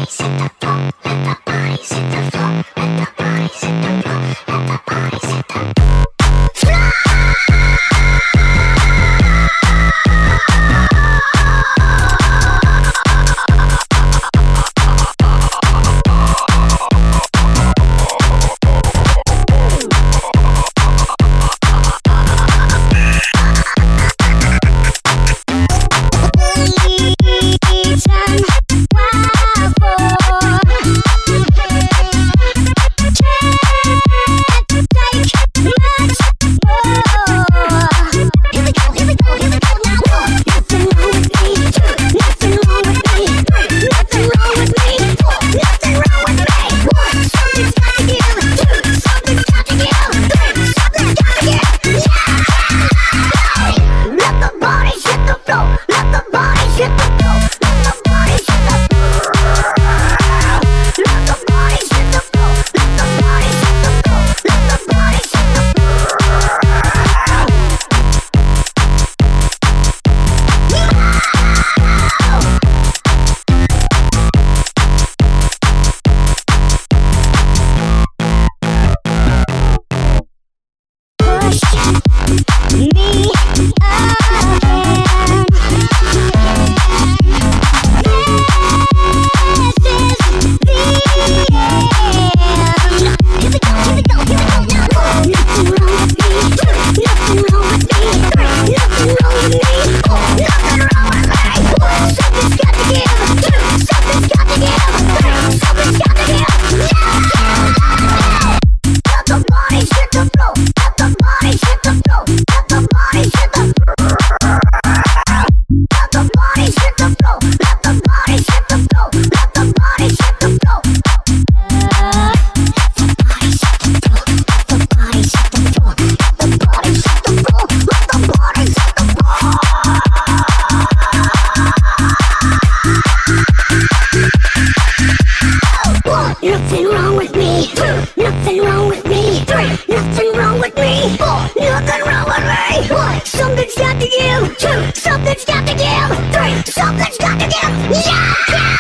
Something's got to give. 3, something's got to give. Yeah!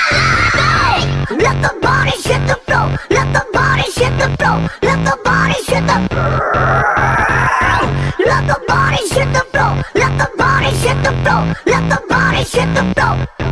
Let the bodies hit the floor. Let the bodies hit the floor. Let the bodies hit the floor. Let the bodies hit the floor. Let the bodies hit the floor. Let the bodies hit the floor.